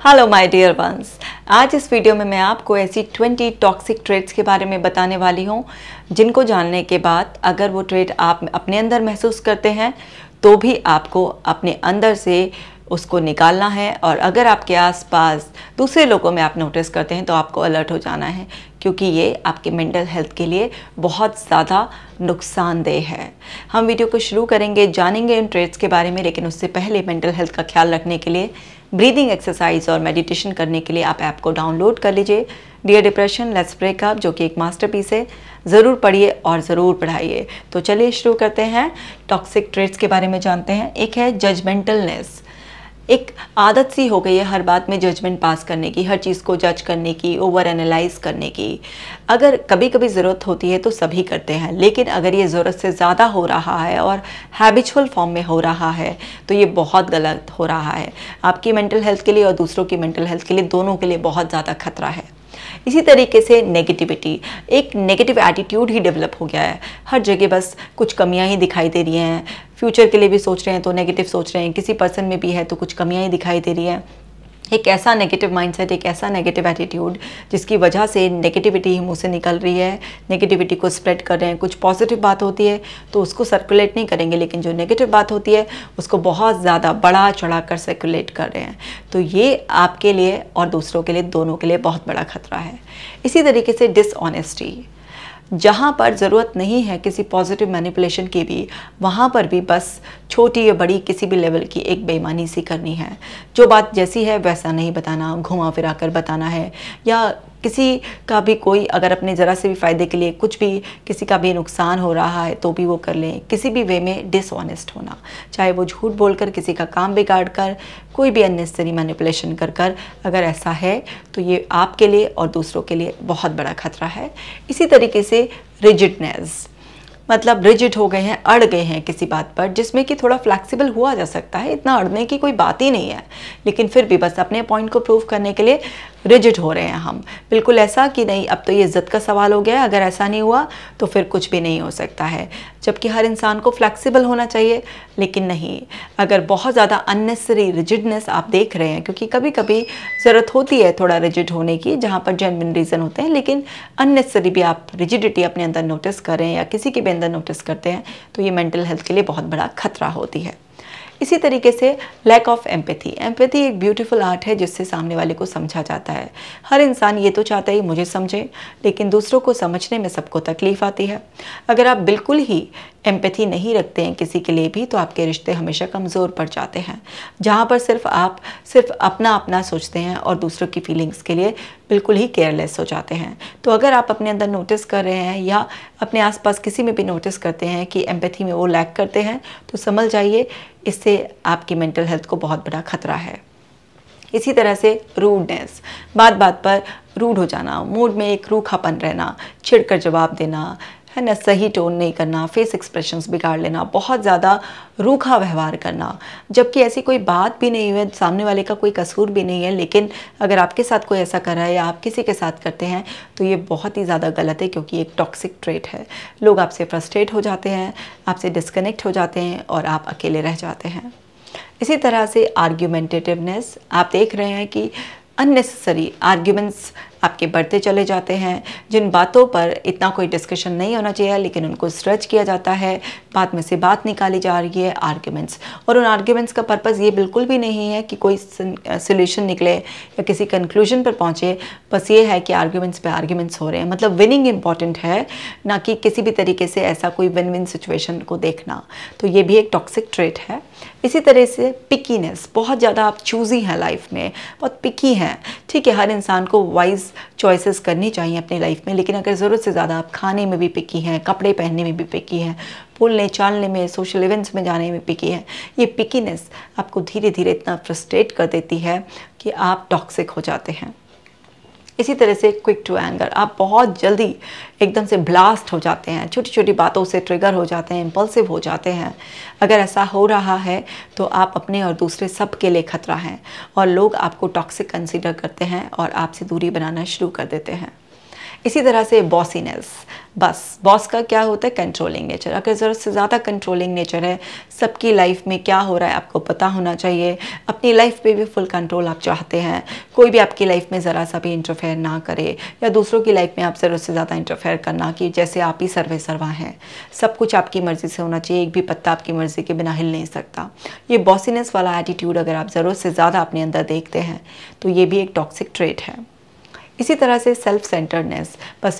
Hello my dear ones, आज इस video में मैं आपको ऐसी 20 टॉक्सिक ट्रेट्स के बारे में बताने वाली हूँ जिनको जानने के बाद अगर वो ट्रेट आप अपने अंदर महसूस करते हैं तो भी आपको अपने अंदर से उसको निकालना है। और अगर आपके आसपास दूसरे लोगों में आप नोटिस करते हैं तो आपको अलर्ट हो जाना है, क्योंकि ये आपके मेंटल हेल्थ के लिए बहुत ज़्यादा नुकसानदेह है। हम वीडियो को शुरू करेंगे, जानेंगे इन ट्रेट्स के बारे में, लेकिन उससे पहले मेंटल हेल्थ का ख्याल रखने के लिए ब्रीदिंग एक्सरसाइज और मेडिटेशन करने के लिए आप ऐप को डाउनलोड कर लीजिए। Dear depression let's break up, जो कि एक मास्टरपीस है, ज़रूर पढ़िए और ज़रूर पढ़ाइए। तो चलिए शुरू करते हैं, टॉक्सिक ट्रेट्स के बारे में जानते हैं। एक है जजमेंटलनेस। एक आदत सी हो गई है हर बात में जजमेंट पास करने की, हर चीज़ को जज करने की, ओवर एनालाइज करने की। अगर कभी कभी ज़रूरत होती है तो सभी करते हैं, लेकिन अगर ये ज़रूरत से ज़्यादा हो रहा है और हैबिचुअल फॉर्म में हो रहा है तो ये बहुत गलत हो रहा है। आपकी मेंटल हेल्थ के लिए और दूसरों की मेंटल हेल्थ के लिए, दोनों के लिए बहुत ज़्यादा खतरा है। इसी तरीके से नेगेटिविटी, एक नेगेटिव एटीट्यूड ही डेवलप हो गया है। हर जगह बस कुछ कमियां ही दिखाई दे रही हैं। फ्यूचर के लिए भी सोच रहे हैं तो नेगेटिव सोच रहे हैं, किसी पर्सन में भी है तो कुछ कमियां ही दिखाई दे रही हैं। एक ऐसा नेगेटिव माइंडसेट, एक ऐसा नेगेटिव एटीट्यूड जिसकी वजह से नेगेटिविटी ही मुंह से निकल रही है, नेगेटिविटी को स्प्रेड कर रहे हैं। कुछ पॉजिटिव बात होती है तो उसको सर्कुलेट नहीं करेंगे, लेकिन जो नेगेटिव बात होती है उसको बहुत ज़्यादा बढ़ा चढ़ा कर सर्कुलेट कर रहे हैं। तो ये आपके लिए और दूसरों के लिए, दोनों के लिए बहुत बड़ा खतरा है। इसी तरीके से डिसऑनेस्टी, जहाँ पर ज़रूरत नहीं है किसी पॉजिटिव मैनिपुलेशन की भी, वहाँ पर भी बस छोटी या बड़ी किसी भी लेवल की एक बेईमानी सी करनी है। जो बात जैसी है वैसा नहीं बताना, घुमा फिरा कर बताना है, या किसी का भी कोई अगर अपने ज़रा से भी फ़ायदे के लिए कुछ भी किसी का भी नुकसान हो रहा है तो भी वो कर लें। किसी भी वे में डिसऑनेस्ट होना, चाहे वो झूठ बोलकर किसी का काम बिगाड़ कर, कोई भी अननेसेसरी मैनिपुलेशन कर कर, अगर ऐसा है तो ये आपके लिए और दूसरों के लिए बहुत बड़ा खतरा है। इसी तरीके से रिजिडनेस, मतलब रिजिड हो गए हैं, अड़ गए हैं किसी बात पर, जिसमें कि थोड़ा फ्लेक्सिबल हुआ जा सकता है, इतना अड़ने की कोई बात ही नहीं है, लेकिन फिर भी बस अपने पॉइंट को प्रूव करने के लिए रिजिड हो रहे हैं हम। बिल्कुल ऐसा कि नहीं अब तो ये इज्जत का सवाल हो गया है, अगर ऐसा नहीं हुआ तो फिर कुछ भी नहीं हो सकता है। जबकि हर इंसान को फ्लेक्सिबल होना चाहिए, लेकिन नहीं, अगर बहुत ज़्यादा अननेसेसरी रिजिडनेस आप देख रहे हैं, क्योंकि कभी कभी ज़रूरत होती है थोड़ा रिजिड होने की जहाँ पर जेन्युइन रीज़न होते हैं, लेकिन अननेसेसरी भी आप रिजिडिटी अपने अंदर नोटिस करें या किसी के भी अंदर नोटिस करते हैं तो ये मेंटल हेल्थ के लिए बहुत बड़ा खतरा होती है। इसी तरीके से लैक ऑफ एम्पैथी। एम्पैथी एक ब्यूटीफुल आर्ट है जिससे सामने वाले को समझा जाता है। हर इंसान ये तो चाहता है मुझे समझे, लेकिन दूसरों को समझने में सबको तकलीफ आती है। अगर आप बिल्कुल ही एम्पैथी नहीं रखते हैं किसी के लिए भी तो आपके रिश्ते हमेशा कमज़ोर पड़ जाते हैं, जहाँ पर आप सिर्फ अपना अपना सोचते हैं और दूसरों की फीलिंग्स के लिए बिल्कुल ही केयरलेस हो जाते हैं। तो अगर आप अपने अंदर नोटिस कर रहे हैं या अपने आसपास किसी में भी नोटिस करते हैं कि एम्पैथी में वो लैक करते हैं तो समझ जाइए इससे आपकी मेंटल हेल्थ को बहुत बड़ा खतरा है। इसी तरह से रूडनेस, बात बात पर रूड हो जाना, मूड में एक रूखापन रहना, छिड़कर जवाब देना, है ना, सही टोन नहीं करना, फेस एक्सप्रेशंस बिगाड़ लेना, बहुत ज़्यादा रूखा व्यवहार करना, जबकि ऐसी कोई बात भी नहीं है, सामने वाले का कोई कसूर भी नहीं है, लेकिन अगर आपके साथ कोई ऐसा कर रहा है या आप किसी के साथ करते हैं तो ये बहुत ही ज़्यादा गलत है, क्योंकि एक टॉक्सिक ट्रेट है। लोग आपसे फ्रस्ट्रेट हो जाते हैं, आपसे डिस्कनेक्ट हो जाते हैं और आप अकेले रह जाते हैं। इसी तरह से आर्ग्यूमेंटेटिवनेस, आप देख रहे हैं कि अननेसेसरी आर्ग्यूमेंट्स आपके बढ़ते चले जाते हैं, जिन बातों पर इतना कोई डिस्कशन नहीं होना चाहिए लेकिन उनको स्ट्रेच किया जाता है, बात में से बात निकाली जा रही है, आर्ग्यूमेंट्स। और उन आर्ग्यूमेंट्स का पर्पज़ ये बिल्कुल भी नहीं है कि कोई सोल्यूशन निकले या किसी कंक्लूजन पर पहुँचे, बस ये है कि आर्ग्यूमेंट्स पे आर्ग्यूमेंट्स हो रहे हैं। मतलब विनिंग इंपॉर्टेंट है, ना कि किसी भी तरीके से ऐसा कोई विन विन सिचुएशन को देखना। तो ये भी एक टॉक्सिक ट्रेट है। इसी तरह से पिकीनेस, बहुत ज़्यादा आप चूज़ी हैं लाइफ में, बहुत पिकी हैं। ठीक है, हर इंसान को वाइज चॉइसेस करनी चाहिए अपनी लाइफ में, लेकिन अगर ज़रूरत से ज़्यादा आप खाने में भी पिकी हैं, कपड़े पहनने में भी पिकी हैं, बोलने चालने में, सोशल इवेंट्स में जाने में पिकी हैं, ये पिकीनेस आपको धीरे धीरे इतना फ्रस्ट्रेट कर देती है कि आप टॉक्सिक हो जाते हैं। इसी तरह से क्विक टू एंगर, आप बहुत जल्दी एकदम से ब्लास्ट हो जाते हैं, छोटी छोटी बातों से ट्रिगर हो जाते हैं, इम्पल्सिव हो जाते हैं। अगर ऐसा हो रहा है तो आप अपने और दूसरे सब के लिए खतरा हैं और लोग आपको टॉक्सिक कंसीडर करते हैं और आपसे दूरी बनाना शुरू कर देते हैं। इसी तरह से बॉसीनेस, बस बॉस का क्या होता है, कंट्रोलिंग नेचर। अगर ज़रूरत से ज़्यादा कंट्रोलिंग नेचर है, सबकी लाइफ में क्या हो रहा है आपको पता होना चाहिए, अपनी लाइफ पे भी फुल कंट्रोल आप चाहते हैं, कोई भी आपकी लाइफ में ज़रा सा भी इंटरफेयर ना करे, या दूसरों की लाइफ में आप ज़रूरत से ज़्यादा इंटरफेयर करना कि जैसे आप ही सर्वे सर्वा हैं, सब कुछ आपकी मर्ज़ी से होना चाहिए, एक भी पत्ता आपकी मर्ज़ी के बिना हिल नहीं सकता। ये बॉसीनेस वाला एटीट्यूड अगर आप ज़रूरत से ज़्यादा अपने अंदर देखते हैं तो ये भी एक टॉक्सिक ट्रेट है। इसी तरह से सेल्फ सेंटर्डनेस, बस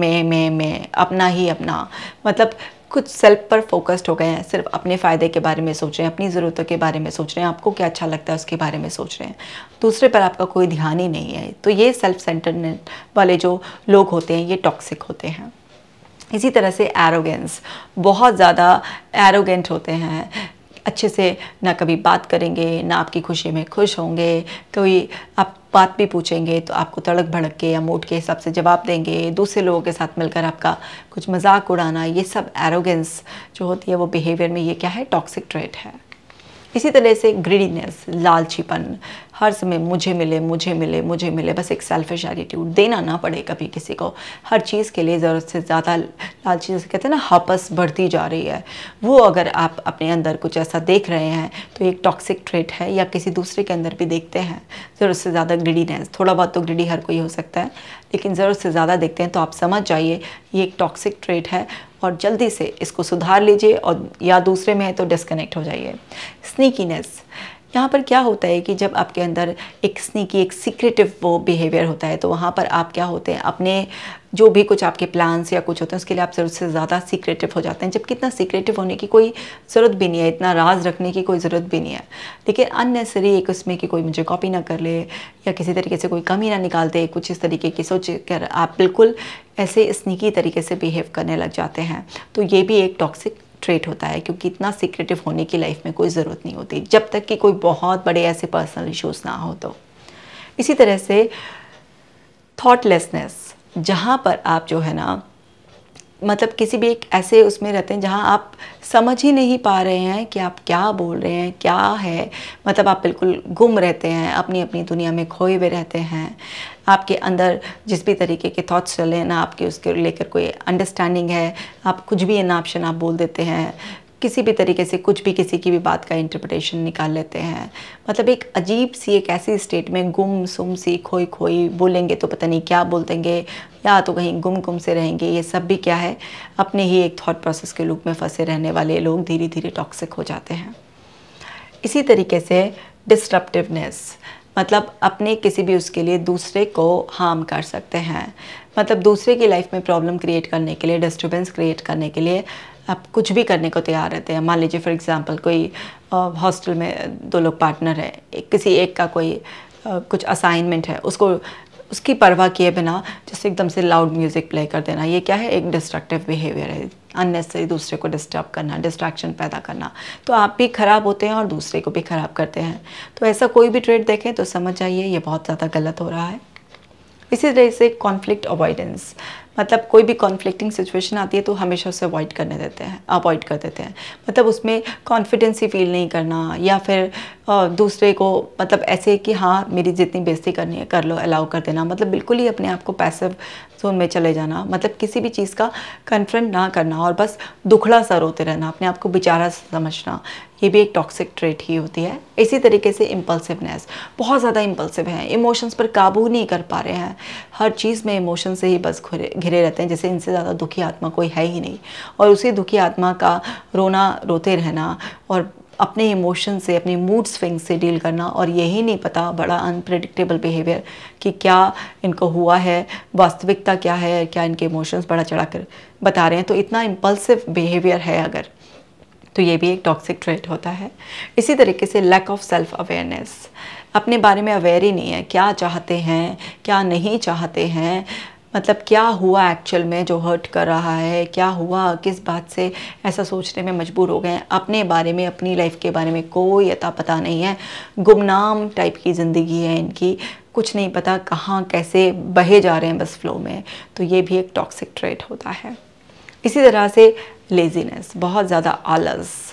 मैं, अपना ही अपना, मतलब कुछ सेल्फ पर फोकस्ड हो गए हैं, सिर्फ अपने फ़ायदे के बारे में सोच रहे हैं, अपनी ज़रूरतों के बारे में सोच रहे हैं, आपको क्या अच्छा लगता है उसके बारे में सोच रहे हैं, दूसरे पर आपका कोई ध्यान ही नहीं है। तो ये सेल्फ सेंटर्डनेस वाले जो लोग होते हैं ये टॉक्सिक होते हैं। इसी तरह से एरोगेंस, बहुत ज़्यादा एरोगेंट होते हैं, अच्छे से ना कभी बात करेंगे, ना आपकी खुशी में खुश होंगे, कोई आप बात भी पूछेंगे तो आपको तड़क भड़क के या मूड के हिसाब से जवाब देंगे, दूसरे लोगों के साथ मिलकर आपका कुछ मजाक उड़ाना, ये सब एरोगेंस जो होती है वो बिहेवियर में ये क्या है, टॉक्सिक ट्रेट है। इसी तरह से ग्रीडीनेस, लालचीपन, हर समय मुझे मिले मुझे मिले मुझे मिले, बस एक सेल्फिश एटीट्यूड, देना ना पड़े कभी किसी को, हर चीज़ के लिए ज़रूरत से ज़्यादा लालची, जैसे कहते हैं ना हपस बढ़ती जा रही है, वो अगर आप अपने अंदर कुछ ऐसा देख रहे हैं तो एक टॉक्सिक ट्रेट है। या किसी दूसरे के अंदर भी देखते हैं ज़रूरत से ज़्यादा ग्रीडीनेस, थोड़ा बहुत तो ग्रीडी हर कोई हो सकता है, लेकिन ज़रूरत से ज़्यादा देखते हैं तो आप समझ जाइए ये एक टॉक्सिक ट्रेट है और जल्दी से इसको सुधार लीजिए, और या दूसरे में है तो डिस्कनेक्ट हो जाइए। स्नीकीनेस, यहाँ पर क्या होता है कि जब आपके अंदर एक स्नीकी, एक सीक्रेटिव वो बिहेवियर होता है तो वहाँ पर आप क्या होते हैं, अपने जो भी कुछ आपके प्लान्स या कुछ होते हैं उसके लिए आप ज़रूरत से ज़्यादा सीक्रेटिव हो जाते हैं, जबकि इतना सीक्रेटिव होने की कोई ज़रूरत भी नहीं है, इतना राज रखने की कोई ज़रूरत भी नहीं है, लेकिन अननेसेसरी एक उसमें कि कोई मुझे कॉपी ना कर ले या किसी तरीके से कोई कमी ना निकाल दे, कुछ इस तरीके की सोच कर आप बिल्कुल ऐसे स्नीकी तरीके से बिहेव करने लग जाते हैं। तो ये भी एक टॉक्सिक ट्रेट होता है, क्योंकि इतना सीक्रेटिव होने की लाइफ में कोई ज़रूरत नहीं होती जब तक कि कोई बहुत बड़े ऐसे पर्सनल इश्यूज़ ना हो तो। इसी तरह से थॉटलेसनेस, जहाँ पर आप जो है ना मतलब किसी भी एक ऐसे उसमें रहते हैं जहाँ आप समझ ही नहीं पा रहे हैं कि आप क्या बोल रहे हैं, क्या है, मतलब आप बिल्कुल गुम रहते हैं, अपनी अपनी दुनिया में खोए हुए रहते हैं, आपके अंदर जिस भी तरीके के थॉट्स चले ना आपके उसके लेकर कोई अंडरस्टैंडिंग है, आप कुछ भी इन ऑप्शन आप बोल देते हैं, किसी भी तरीके से कुछ भी किसी की भी बात का इंटरप्रिटेशन निकाल लेते हैं, मतलब एक अजीब सी एक ऐसी स्टेट में गुम सुम सी खोई खोई, बोलेंगे तो पता नहीं क्या बोल देंगे या तो कहीं गुम गुम से रहेंगे। ये सब भी क्या है, अपने ही एक थॉट प्रोसेस के लूप में फंसे रहने वाले लोग धीरे धीरे टॉक्सिक हो जाते हैं। इसी तरीके से डिस्ट्रप्टिवनेस, मतलब अपने किसी भी उसके लिए दूसरे को हार्म कर सकते हैं, मतलब दूसरे की लाइफ में प्रॉब्लम क्रिएट करने के लिए, डिस्टर्बेंस क्रिएट करने के लिए आप कुछ भी करने को तैयार रहते हैं। मान लीजिए फॉर एग्जांपल कोई हॉस्टल में दो लोग पार्टनर है, किसी एक का कोई कुछ असाइनमेंट है, उसको उसकी परवाह किए बिना जैसे एकदम से लाउड म्यूज़िक प्ले कर देना, ये क्या है, एक डिस्ट्रक्टिव बिहेवियर है, अननेसेसरी दूसरे को डिस्टर्ब करना, डिस्ट्रैक्शन पैदा करना। तो आप भी ख़राब होते हैं और दूसरे को भी ख़राब करते हैं। तो ऐसा कोई भी ट्रेट देखें तो समझ जाइए ये बहुत ज़्यादा गलत हो रहा है। इसी तरह से कॉन्फ्लिक्ट अवॉइडेंस, मतलब कोई भी कॉन्फ्लिक्टिंग सिचुएशन आती है तो हमेशा उसे अवॉइड कर देते हैं, मतलब उसमें कॉन्फिडेंस ही फील नहीं करना, या फिर दूसरे को मतलब ऐसे कि हाँ मेरी जितनी बेइज्जती करनी है कर लो, अलाउ कर देना, मतलब बिल्कुल ही अपने आप को पैसिव जोन में चले जाना, मतलब किसी भी चीज़ का कन्फ्रंट ना करना और बस दुखड़ा सा रोते रहना, अपने आप को बेचारा समझना, ये भी एक टॉक्सिक ट्रेट ही होती है। इसी तरीके से इम्पल्सिवनेस, बहुत ज़्यादा इम्पल्सिव हैं, इमोशंस पर काबू नहीं कर पा रहे हैं, हर चीज़ में इमोशन से ही बस घिरे रहते हैं, जैसे इनसे ज़्यादा दुखी आत्मा कोई है ही नहीं, और उसी दुखी आत्मा का रोना रोते रहना और अपने इमोशन से, अपनी मूड स्विंग से डील करना, और यही नहीं पता, बड़ा अनप्रेडिक्टेबल बिहेवियर कि क्या इनको हुआ है, वास्तविकता क्या है, क्या इनके इमोशंस बड़ा चढ़ा कर बता रहे हैं। तो इतना इम्पल्सिव बिहेवियर है अगर, तो ये भी एक टॉक्सिक ट्रेट होता है। इसी तरीके से लैक ऑफ सेल्फ अवेयरनेस, अपने बारे में अवेयर ही नहीं है, क्या चाहते हैं क्या नहीं चाहते हैं, मतलब क्या हुआ एक्चुअल में जो हर्ट कर रहा है, क्या हुआ, किस बात से ऐसा सोचने में मजबूर हो गए हैं, अपने बारे में, अपनी लाइफ के बारे में कोई अता पता नहीं है, गुमनाम टाइप की ज़िंदगी है इनकी, कुछ नहीं पता कहाँ कैसे बहे जा रहे हैं बस फ्लो में। तो ये भी एक टॉक्सिक ट्रेट होता है। इसी तरह से लेज़ीनेस, बहुत ज़्यादा आलस,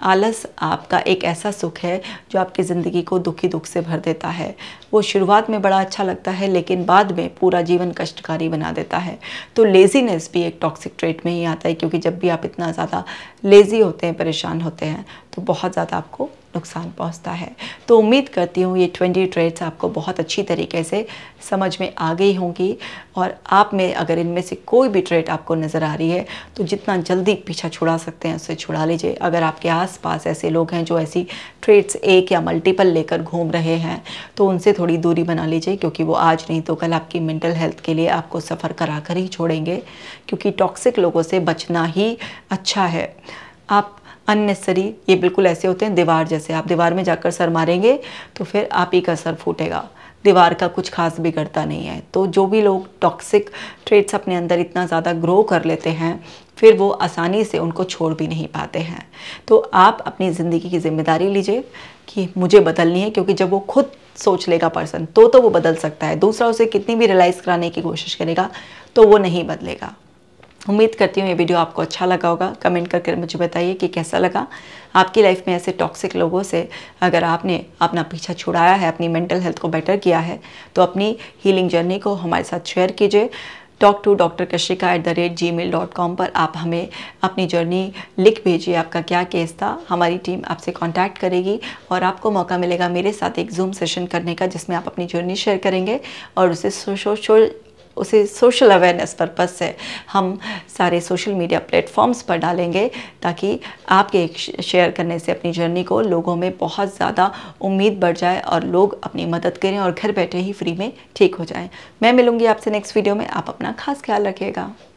आलस आपका एक ऐसा सुख है जो आपकी ज़िंदगी को दुखी दुख से भर देता है। वो शुरुआत में बड़ा अच्छा लगता है लेकिन बाद में पूरा जीवन कष्टकारी बना देता है। तो लेज़ीनेस भी एक टॉक्सिक ट्रेट में ही आता है, क्योंकि जब भी आप इतना ज़्यादा लेज़ी होते हैं, परेशान होते हैं, तो बहुत ज़्यादा आपको नुकसान पहुंचता है। तो उम्मीद करती हूँ ये 20 ट्रेट्स आपको बहुत अच्छी तरीके से समझ में आ गई होंगी, और आप में अगर इनमें से कोई भी ट्रेट आपको नज़र आ रही है तो जितना जल्दी पीछा छुड़ा सकते हैं उससे छुड़ा लीजिए। अगर आपके आसपास ऐसे लोग हैं जो ऐसी ट्रेट्स एक या मल्टीपल लेकर घूम रहे हैं तो उनसे थोड़ी दूरी बना लीजिए, क्योंकि वो आज नहीं तो कल आपकी मेंटल हेल्थ के लिए आपको सफ़र करा कर ही छोड़ेंगे। क्योंकि टॉक्सिक लोगों से बचना ही अच्छा है। आप अननेसेसरी, ये बिल्कुल ऐसे होते हैं दीवार जैसे, आप दीवार में जाकर सर मारेंगे तो फिर आप ही का सर फूटेगा, दीवार का कुछ खास बिगड़ता नहीं है। तो जो भी लोग टॉक्सिक ट्रेट्स अपने अंदर इतना ज़्यादा ग्रो कर लेते हैं फिर वो आसानी से उनको छोड़ भी नहीं पाते हैं। तो आप अपनी ज़िंदगी की जिम्मेदारी लीजिए कि मुझे बदलनी है, क्योंकि जब वो खुद सोच लेगा पर्सन तो वो बदल सकता है। दूसरा उसे कितनी भी रियलाइज़ कराने की कोशिश करेगा तो वो नहीं बदलेगा। उम्मीद करती हूँ ये वीडियो आपको अच्छा लगा होगा। कमेंट करके मुझे बताइए कि कैसा लगा। आपकी लाइफ में ऐसे टॉक्सिक लोगों से अगर आपने अपना पीछा छुड़ाया है, अपनी मेंटल हेल्थ को बेटर किया है, तो अपनी हीलिंग जर्नी को हमारे साथ शेयर कीजिए। talk to drkashika@gmail.com पर आप हमें अपनी जर्नी लिख भेजिए, आपका क्या केस था। हमारी टीम आपसे कांटेक्ट करेगी और आपको मौका मिलेगा मेरे साथ एक जूम सेशन करने का, जिसमें आप अपनी जर्नी शेयर करेंगे और उसे सोशल अवेयरनेस पर्पस से हम सारे सोशल मीडिया प्लेटफॉर्म्स पर डालेंगे, ताकि आपके शेयर करने से अपनी जर्नी को लोगों में बहुत ज़्यादा उम्मीद बढ़ जाए और लोग अपनी मदद करें और घर बैठे ही फ्री में ठीक हो जाएं। मैं मिलूंगी आपसे नेक्स्ट वीडियो में। आप अपना खास ख्याल रखिएगा।